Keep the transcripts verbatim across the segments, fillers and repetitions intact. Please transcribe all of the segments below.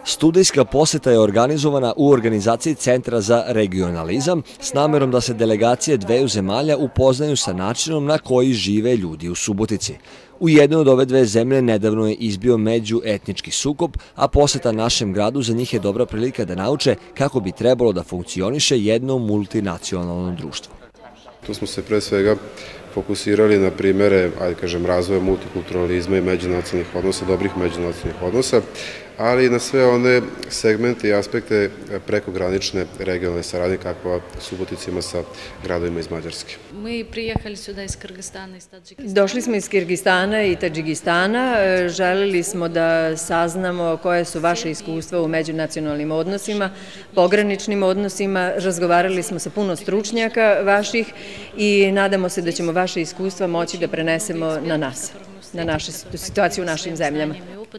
Studijska poseta je organizovana u organizaciji Centra za regionalizam s namerom da se delegacije dveju zemalja upoznaju sa načinom na koji žive ljudi u Subotici. U jednoj od ove dve zemlje nedavno je izbio međuetnički sukob, a poseta našem gradu za njih je dobra prilika da nauče kako bi trebalo da funkcioniše jedno multinacionalno društvo. Tu smo se pre svega fokusirali na primere, ajde kažem, razvoja multikulturalizma i međunacionalnih odnosa, dobrih međunacionalnih odnosa, ali i na sve one segmente i aspekte prekogranične regionalne saradnje kakva Subotica ima sa gradovima iz Mađarske. Došli smo iz Kirgistana i Tadžikistana. Želeli smo da saznamo koje su vaše iskustva u međunacionalnim odnosima, pograničnim odnosima. Razgovarali smo sa puno stručnjaka vaših i nadamo se da ćemo vaše iskustva moći da prenesemo na nas, na našu situaciju u našim zemljama.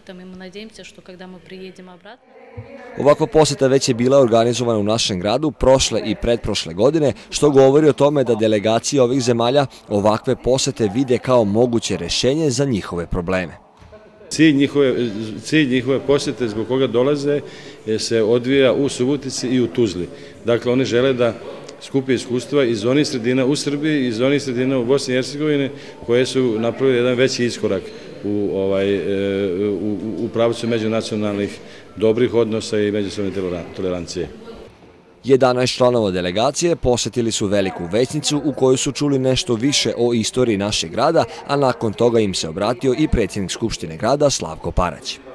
Ovakva poseta već je bila organizovana u našem gradu prošle i pretprošle godine, što govori o tome da delegacije ovih zemalja ovakve posete vide kao moguće rešenje za njihove probleme. Cilj njihove, cilj njihove posete zbog koga dolaze se odvija u Subotici i u Tuzli. Dakle, oni žele da skupe iskustva iz onih sredina u Srbiji i iz onih sredina u Bosni i Hercegovini koje su napravili jedan veći iskorak u, ovaj, u, u pravcu međunacionalnih dobrih odnosa i međusobne tolerancije. jedanaest članova delegacije posetili su Veliku Većnicu u kojoj su čuli nešto više o istoriji našeg grada, a nakon toga im se obratio i predsjednik Skupštine grada Slavko Parać.